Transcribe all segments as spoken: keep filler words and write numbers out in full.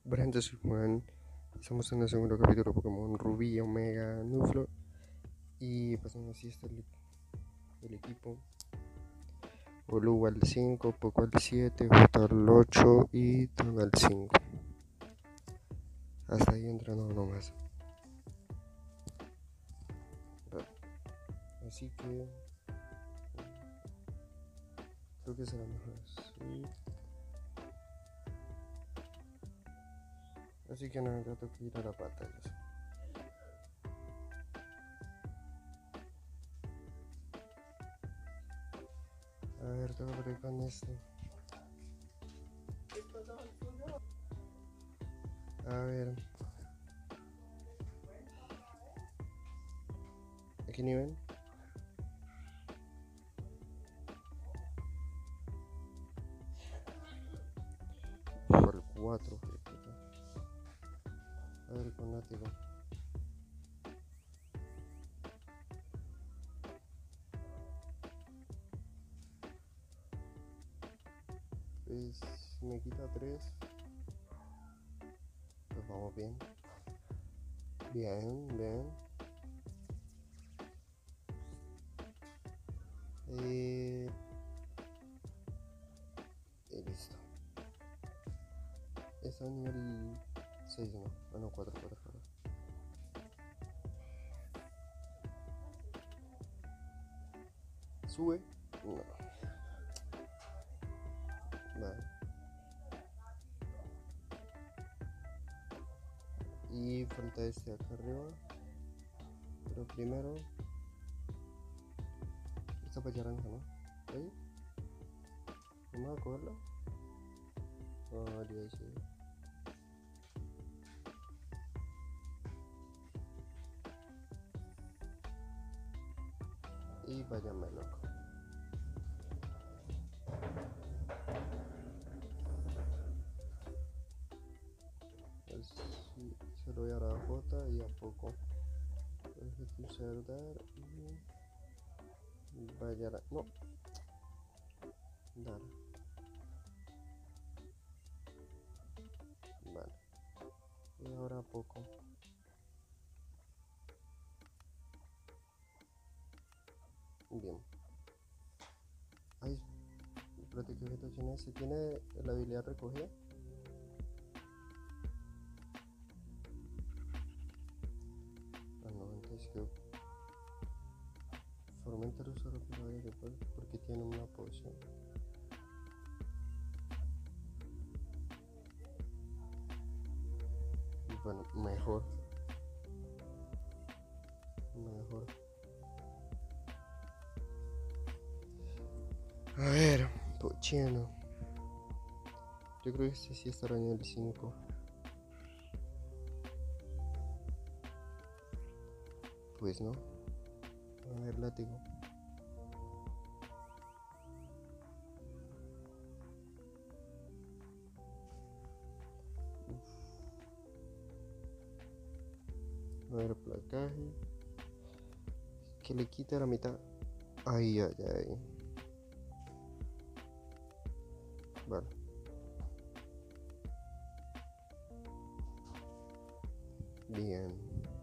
Buenas gente, soy Juan. Estamos en el segundo capítulo de Pokémon Rubí, Omega, Nuzlocke. Y pasando así está el, el equipo. Olu al cinco, Poco al siete, J al ocho y Ton al cinco. Hasta ahí entrenado nomás. Así que creo que será mejor así. Así que nada, tengo que ir a la batalla. A ver, tengo que ir con este. A ver. ¿A qué nivel? Por cuatro. A ver, con látigo. Pues me quita tres. Pues vamos bien. Bien, bien. Eh, y listo. Está en nivel seis, ¿no? Ah, no, cuatro, cuatro, cuatro. ¿Sube? No. Vale. Y falta este acá arriba. Pero primero... Esta para naranja, ¿no? ¿Ahí? ¿Vamos a cogerla? Ah, ya sí. Y váyame loco. Pues, sí, se lo voy a dar a J y a Poco. Ejecutar dar y vaya la... No. Dar. Vale. Y ahora Poco. Bien. Ay, espérate, ¿qué objeto tiene ese? ¿Tiene la habilidad recogida? Ah, no, entonces que fomenta el uso rápido de después porque tiene una poción. Bueno, mejor. Mejor. A ver, pochino. Yo creo que este sí estará en el cinco. Pues no. A ver, látigo. Uf. A ver, placaje. Que le quite la mitad. Ay, ay, ay. Vale. Bien.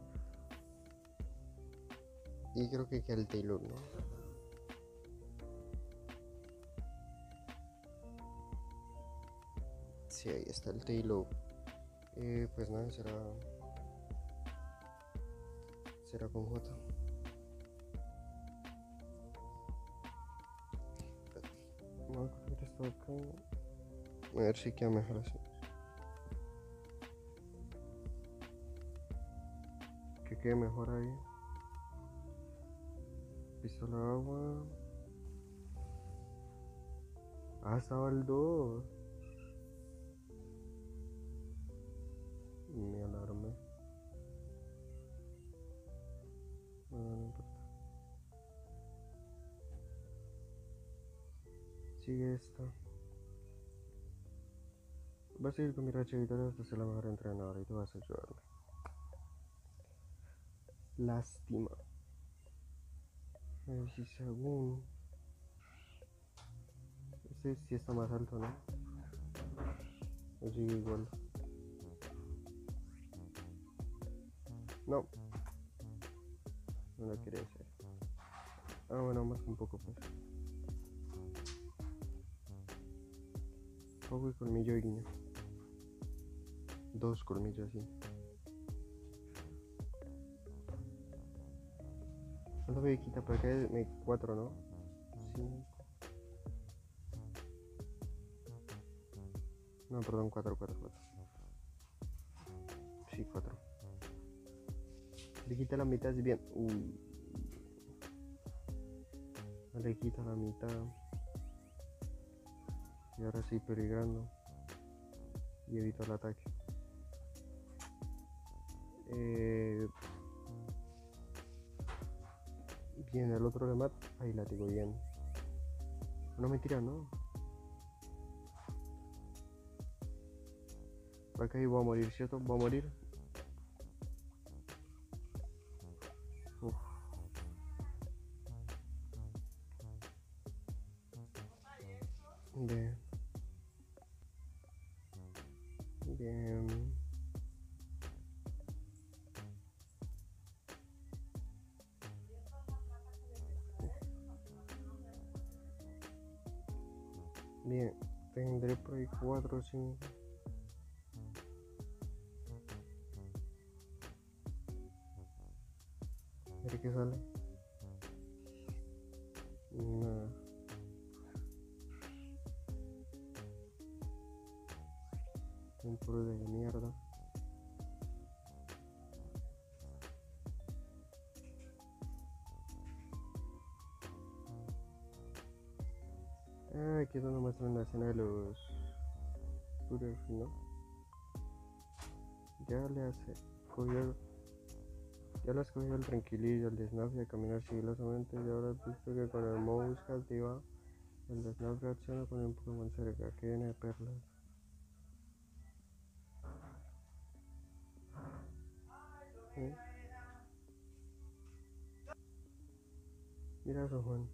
Y creo que queda el Taylor, ¿no? Sí, ahí está el Taylor. Eh, pues nada, será... Será con J. Voy a coger esto acá. A ver si queda mejor así. Que quede mejor ahí. Pistola de agua. Ah, estaba el dos. Me alarmé. No, no importa. Sigue esta. Va a seguir con mi racha de victorias hasta ser la mejor entrenadora y tú vas a ayudarme. Lástima. A ver si según... Este sí está más alto, ¿no? O sigue igual. No, no lo quiere hacer. Ah, bueno, más que un poco pues. Poco y colmillo y guiño. Dos colmillos así. ¿Cuánto me quita para acá? Me cuatro, ¿no? Cinco. No, perdón, cuatro, cuatro, cuatro. Sí, cuatro. Le quita la mitad, es bien. Uy. No le quita la mitad. Y ahora sí, peligrando. Y evito el ataque. Eh... Bien, el otro le mata. Ahí la tengo bien. No, mentira, no. Acá ahí voy a morir, ¿cierto? Voy a morir. Uf. Bien. Bien. Bien. Tendré por ahí cuatro o cinco. A ver qué sale. Nada. Un puro de mierda. Ah, aquí es donde muestran la escena de los puros, ¿no? Ya le hace. Cogió. Ya las cogió el tranquilillo, el de Snap y a caminar sigilosamente. Y ahora has visto que con el mouse activado, el de Snap reacciona con un Pokémon cerca, que viene de perlas. ¿Eh? Mira eso, Juan.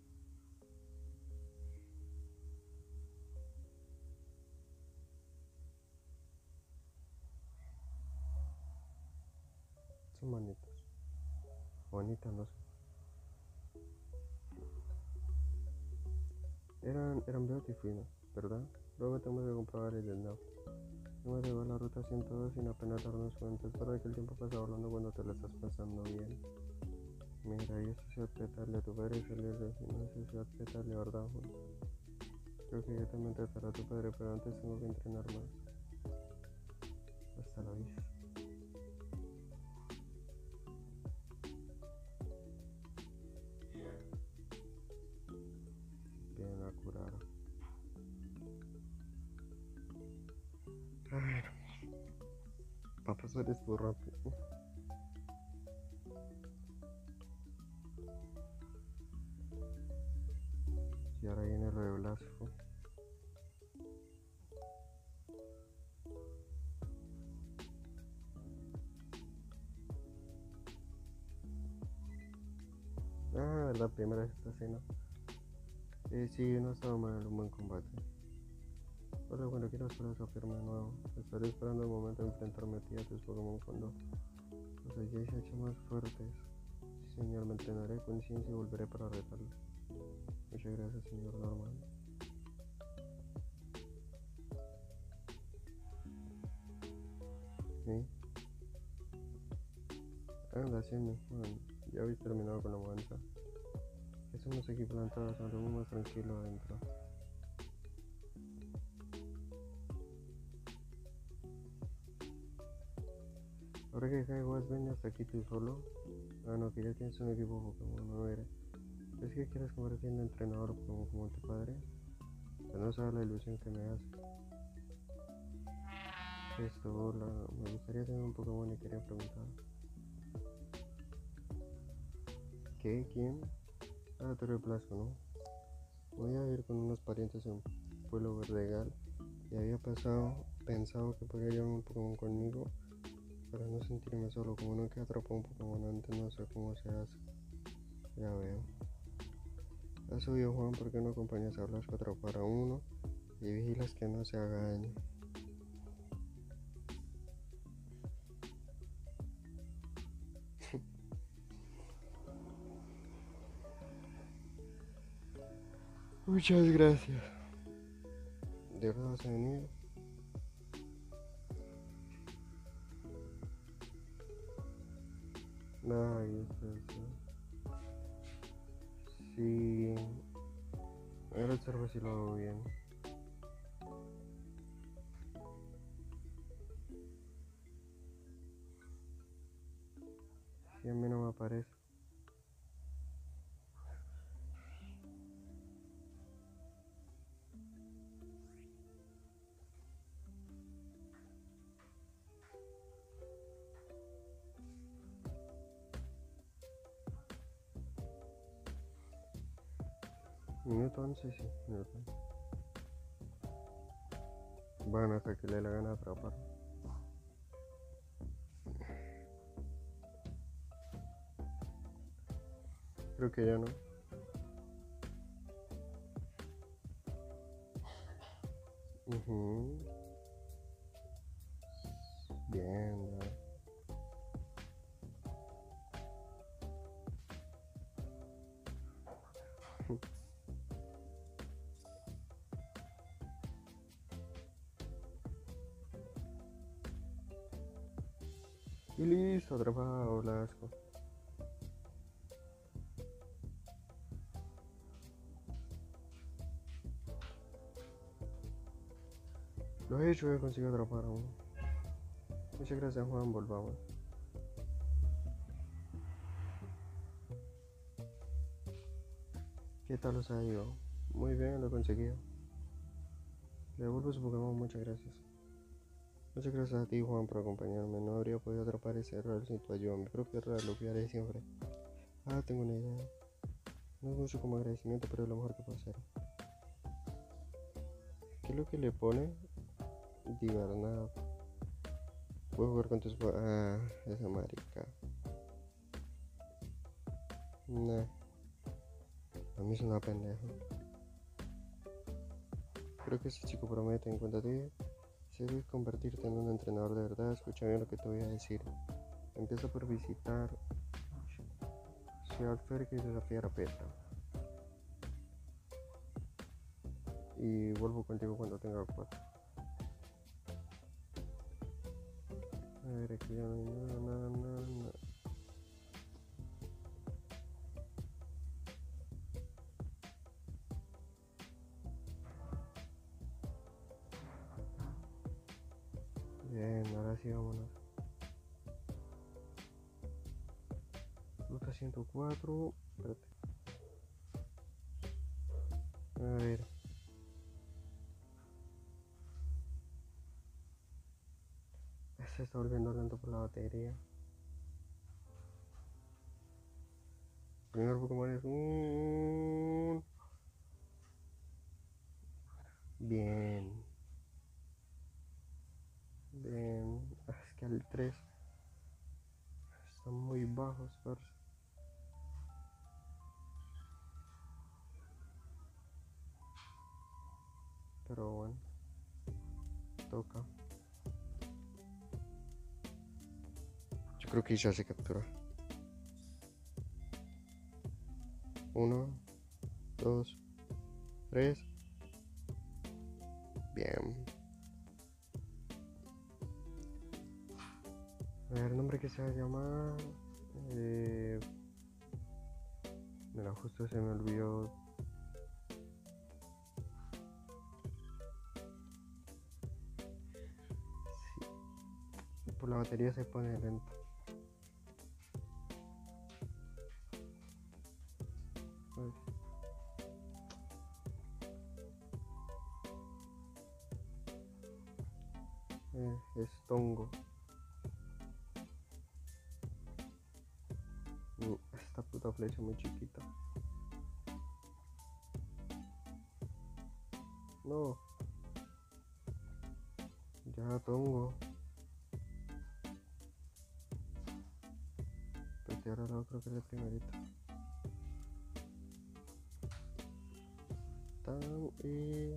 Son bonitos. Bonitas, no sé. Eran, eran beautiful, ¿no? ¿Verdad? Luego tenemos que comprobar el de Snap. Hemos llegado a la ruta ciento dos sin apenas darnos cuenta. Es verdad que el tiempo pasa volando cuando te lo estás pasando bien. Mira, y eso es apretarle a tu padre y salirle. Si no es eso apretarle, ¿verdad, Juan? Creo que yo también trataré a tu padre, pero antes tengo que entrenar más. Hasta la vista. Bien, a curar. A ver. Va a pasar esto rápido. Y ahora viene lo de Blasfo. Ah, verdad, primera vez esta escena. Eh, sí, no estaba mal, un buen combate. Hola, bueno, quiero hacer esa firma de nuevo. Estaré esperando el momento de enfrentarme a ti y a tus Pokémon cuando los hayáis hecho más fuertes. Sí, señor, me entrenaré con ciencia y volveré para retarlo. Muchas gracias, señor Norman. ¿Sí? Anda, sí, bueno, ya habéis terminado con la mudanza. Estamos aquí plantados, andamos más tranquilo adentro. Ahora que caigo, has venido hasta aquí tú solo. Ah, no, que ya tienes un equipo Pokémon, no eres. ¿Es que quieres convertirte en entrenador como, como tu padre? Pero no sabes la ilusión que me hace. Esto, hola, me gustaría tener un Pokémon y quería preguntar. ¿Qué? ¿Quién? Ah, tú eres Blasco, ¿no? Voy a ir con unos parientes en Pueblo Verdegal y había pasado, pensado que podría llevar un Pokémon conmigo para no sentirme solo. Como nunca atrapó un Pokémon antes, no sé cómo se hace. Ya veo. Ha subido Juan, ¿por qué no acompañas a Blasco a atrapar a uno y vigilas que no se haga daño? Muchas gracias. ¿De verdad vas a venir? Ay, eso, eso. Sí. Ahora observo si lo hago bien. Si a mí no me aparece. Minuto once, sí. Minuto once. Bueno, hasta que le dé la gana de atrapar. Creo que ya no. Uh-huh. Bien, ya. Y listo, atrapado, Blasco. Lo he hecho, he conseguido atrapar aún. Muchas gracias, Juan, volvamos. ¿Qué tal os ha ido? Muy bien, lo he conseguido. Le devuelvo su Pokémon, muchas gracias. Muchas gracias a ti, Juan, por acompañarme. No habría podido atrapar ese Real sin tu ayuda. Mi propio Real lo cuidaré siempre. Ah, tengo una idea. No es mucho como agradecimiento, pero es lo mejor que puedo hacer. ¿Qué es lo que le pone? Divernado. Puedo jugar con tus... Ah, esa marica. Nah. A mí es una pendeja. Creo que ese chico promete, en cuanto a ti, si debes convertirte en un entrenador de verdad, escucha bien lo que te voy a decir. Empieza por visitar Ciudad Férica y desafiar a Petra. Y vuelvo contigo cuando tenga cuatro. A ver, aquí ya no hay nada, nada, nada, nada. Bien, ahora sí vámonos. Ruta ciento cuatro. Espérate. A ver. Se está volviendo lento por la batería. El primer Pokémon es un... Bien. Bien. Ah, es que al tres están muy bajos, parce. Pero bueno. Toca. Yo creo que ya se captura. Uno, dos, tres. Bien. A ver, el nombre que se va a llamar. Eh... Mira, justo se me olvidó. Sí. Por la batería se pone lento. Pues. Eh, es Tongo. Esta puta flecha muy chiquita. No. Ya Tongo. Pues ahora la otra que es la primerita. Tan y...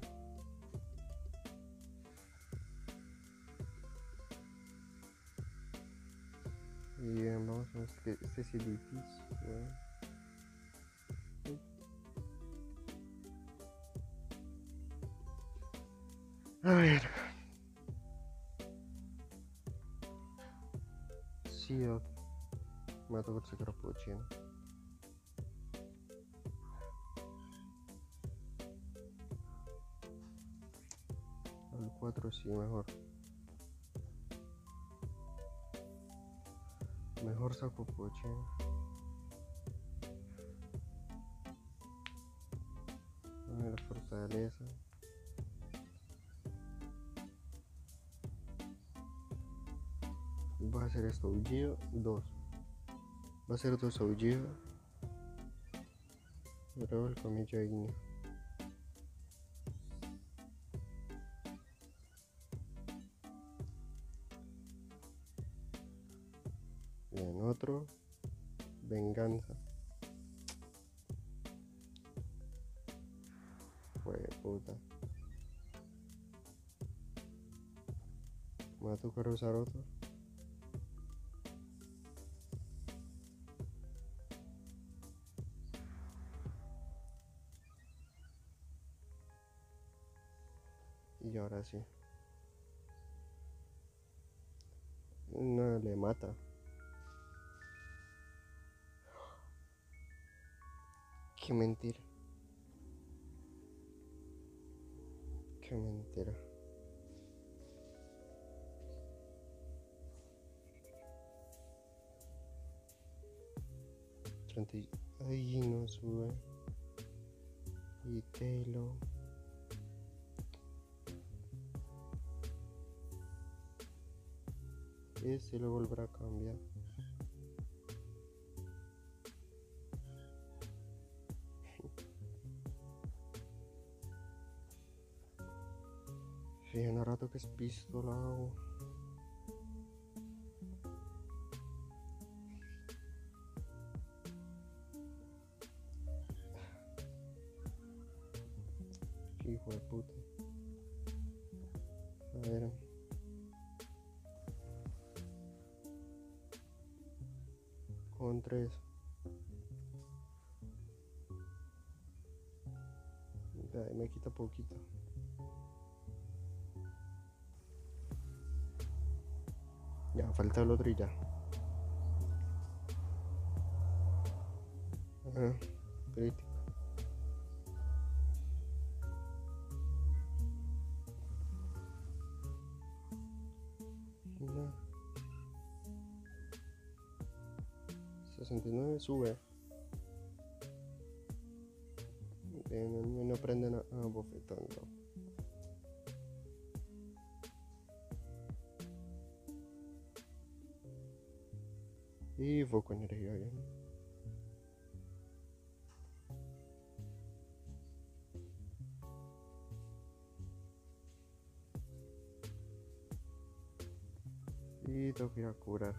Bien, vamos a ver que este sí es difícil. Bueno. A ver. Sí, Doc. Me va a tocar sacar pochino. Al cuatro sí, mejor. Mejor saco pochino. A ver, fortaleza. Va a ser esto, aullido, dos. Va a ser dos aullidos. Luego el colmillo ignio. Bien, otro. Venganza. Fue puta. Me va a tocar usar otro. Y ahora sí. No le mata. Qué mentira. Qué mentira. treinta y... Ay, no sube. Y Telo. Ese lo volverá a cambiar. Fíjate, un rato que es pistolado. Hijo de puta. A ver. Con tres. Ay, me quita poquito. Ya, falta el otro y ya. Ajá, crítico. No. sesenta y nueve sube. Bien, el mío no prende nada. Ah, bofetón, no. Y foco energía, bien. Y tengo que ir a curar.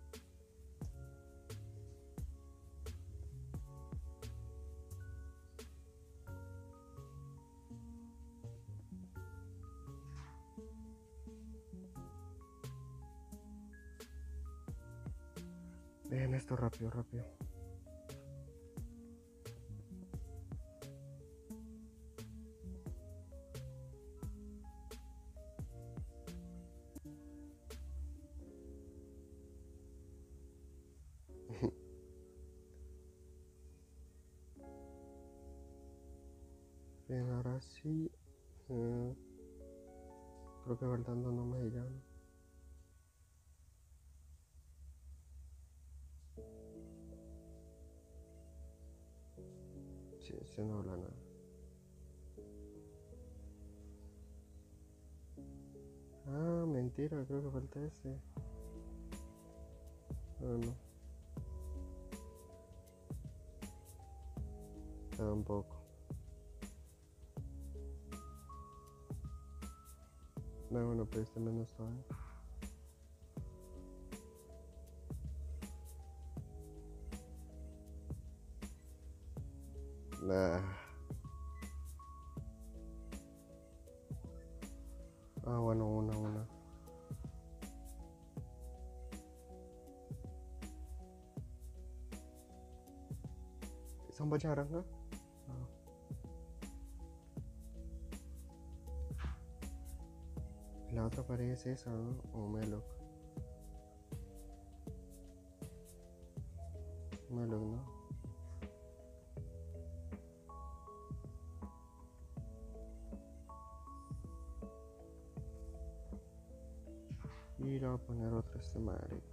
Ven esto rápido, rápido. Bien, ahora sí. Eh, creo que faltando no me llama. Sí, se no habla nada. Ah, mentira, creo que falta ese. Ah, no. Tampoco. No, bueno, pero este menos todavía. Nah. Ah, bueno, una, una. ¿Son bacharanga? Ah. La otra pared es esa, ¿no? O Meloc. Meloc, ¿no? Y le voy a poner otra este marica.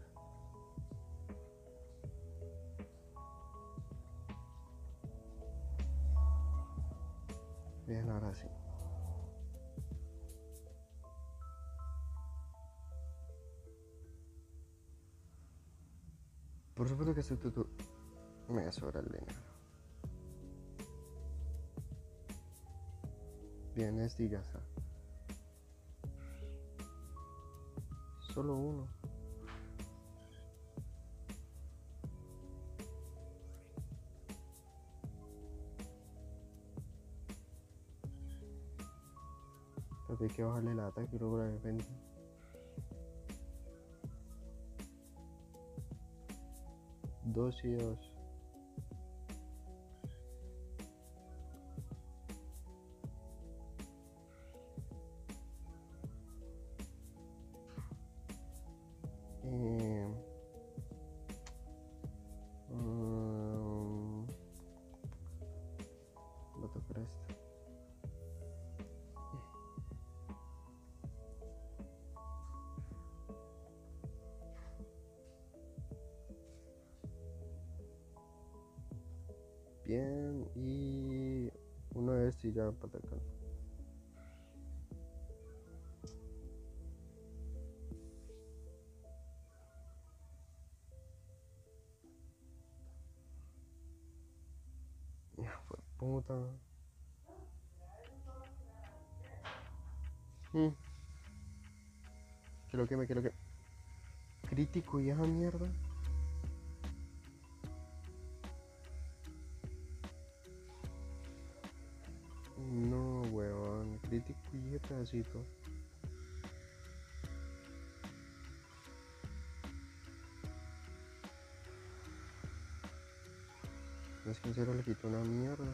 Bien, ahora sí. Por supuesto que este tutu me sobra el dinero. Bien, este y ya está. Solo uno. Pero hay que bajarle la ataque y luego la defensa. Dos y dos. Eh, um, voy a tocar esto. Bien, y uno de estos y ya para atacar. Fue puta. Mm. Que lo que me, que lo que. Crítico y esa mierda. No, weón. Crítico y ese pedacito. No es que en serio le quitó una mierda.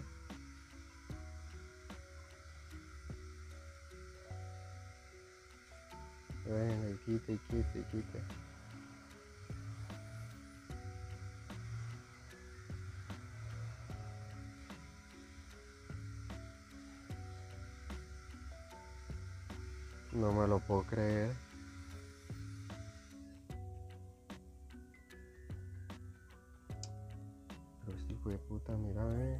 Venga, y quite, y quite, y quite. No me lo puedo creer. Pero este hijo de puta, mira, eh.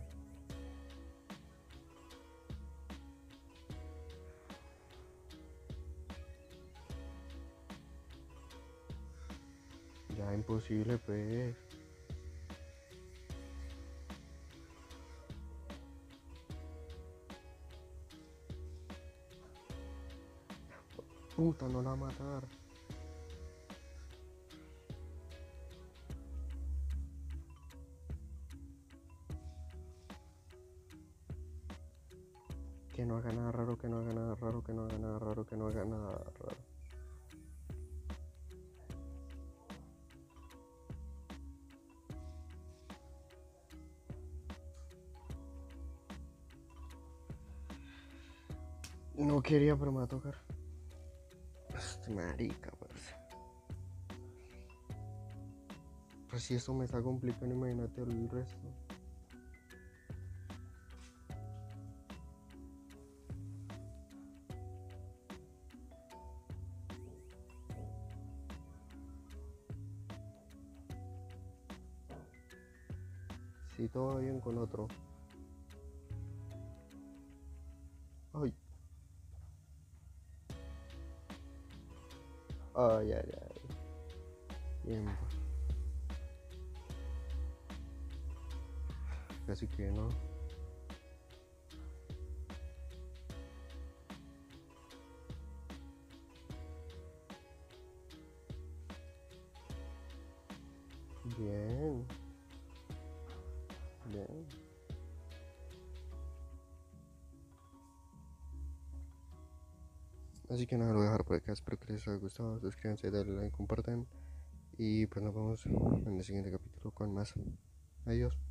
Ya imposible, pues. Puta, no la va a matar. Que no haga nada raro, que no haga nada raro, que no haga nada raro, que no haga nada raro. No quería, pero me va a tocar. Este marica, pues. Pues si esto me está complicando, imagínate el resto. Si todo bien con otro. Ay. Ay, ay, ay. Bien. Casi que no. Bien. Bien. Así que nada, lo voy a dejar por acá. Espero que les haya gustado. Suscríbanse, denle like, compartan. Y pues nos vemos en el siguiente capítulo con más. Adiós.